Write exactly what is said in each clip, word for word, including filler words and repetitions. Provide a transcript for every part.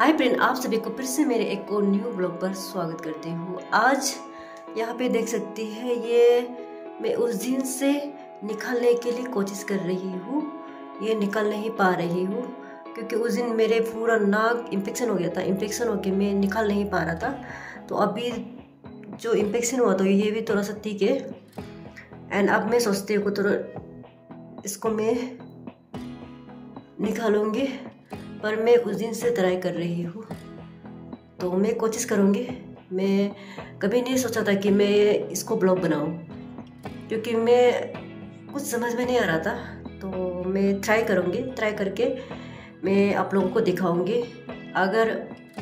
Hi friend, आप सभी को फिर से मेरे एक और न्यू ब्लॉग पर स्वागत करती हूँ। आज यहाँ पे देख सकती है, ये मैं उस दिन से निकालने के लिए कोशिश कर रही हूँ। ये निकल नहीं पा रही हूँ क्योंकि उस दिन मेरे पूरा नाक इन्फेक्शन हो गया था। इन्फेक्शन होके मैं निकाल नहीं पा रहा था। तो अभी जो इन्फेक्शन हुआ तो ये भी थोड़ा सा ठीक है। एंड अब मैं सोचती हूँ थोड़ा इसको मैं निकालूंगी, पर मैं उस दिन से ट्राई कर रही हूँ। तो मैं कोशिश करूँगी। मैं कभी नहीं सोचा था कि मैं इसको ब्लॉग बनाऊँ, क्योंकि मैं कुछ समझ में नहीं आ रहा था। तो मैं ट्राई करूँगी। ट्राई करके मैं आप लोगों को दिखाऊँगी। अगर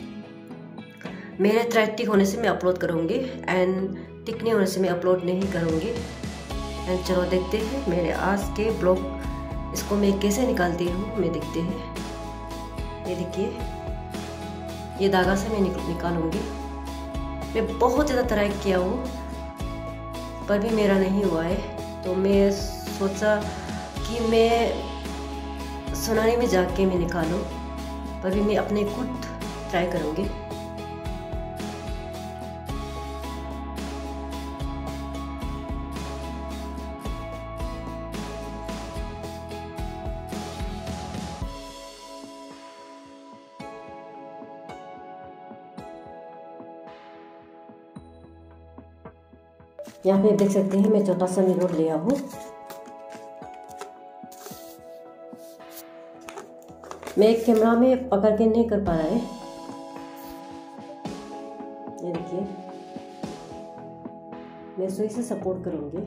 मेरे ट्राई ठीक होने से मैं अपलोड करूँगी, एंड ठीक नहीं होने से मैं अपलोड नहीं करूँगी। एंड चलो देखते हैं मेरे आज के ब्लॉग, इसको मैं कैसे निकालती हूँ। मैं देखते हैं। ये देखिए, ये धागा से मैं निकालूंगी। मैं बहुत ज़्यादा ट्राई किया हूँ पर भी मेरा नहीं हुआ है। तो मैं सोचा कि मैं सुनाने में जाके मैं निकालूं, पर भी मैं अपने खुद ट्राई करूँगी। यहाँ पे देख सकते हैं मैं छोटा सा मिरर लिया हूँ। मैं एक कैमरा में पकड़ के नहीं कर पा रहा है। ये देखिए, मैं सुई से सपोर्ट करूँगी।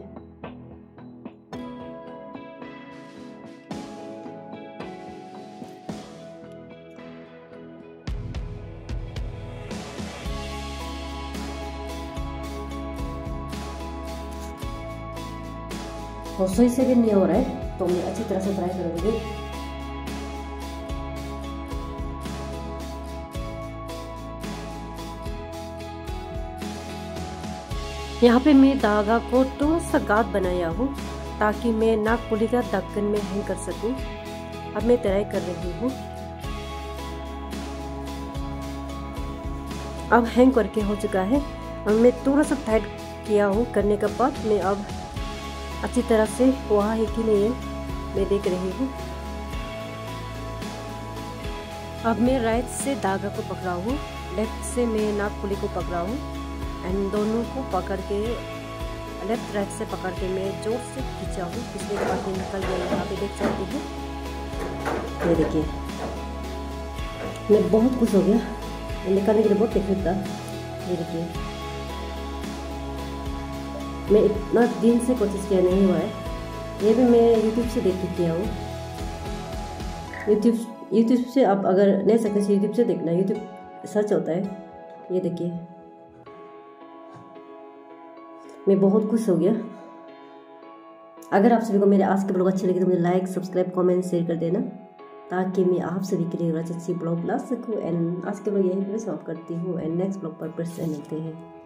और सुई से भी नहीं हो रहा है, तो मैं अच्छी तरह से ट्राई करूँगी। यहाँ पे मैं धागा को थोड़ा सा गाँठ बनाया हूँ ताकि मैं नाक पुली का ढक्कन में हैंग कर सकूँ। अब मैं ट्राई कर रही हूँ। अब हैंग करके हो चुका है। अब मैं थोड़ा सा टाइट किया हूँ। करने के बाद मैं अब अच्छी तरह से वहाँ है कि नहीं मैं देख रही हूँ। अब मैं राइट से धागा को पकड़ा हूँ, लेफ्ट से मैं नाक पुली को पकड़ा हूँ, एंड दोनों को पकड़ के लेफ्ट राइट से पकड़ के मैं जोर से खींचा हूँ। इसलिए बाद में निकल गया। यहाँ पे देख सकते हैं। ये देखिए, मैं बहुत खुश हो गया। निकालने के लिए बहुत तकलीफ था। ये देखिए, मैं इतना दिन से कोशिश किया, नहीं हुआ है। ये भी मैं यूट्यूब से देख के किया हूँ। यूट्यूब यूट्यूब से आप अगर नहीं सकते तो यूट्यूब से देखना। यूट्यूब सर्च होता है। ये देखिए, मैं बहुत खुश हो गया। अगर आप सभी को मेरे आज के ब्लॉग अच्छे लगे तो मुझे लाइक, सब्सक्राइब, कमेंट, शेयर कर देना, ताकि मैं आप सभी के लिए अच्छी ब्लॉग ला सकूँ। एंड आज के ब्लॉग यहीं पर समाप्त करती हूँ। एंड नेक्स्ट ब्लॉग पर फिर से मिलते हैं।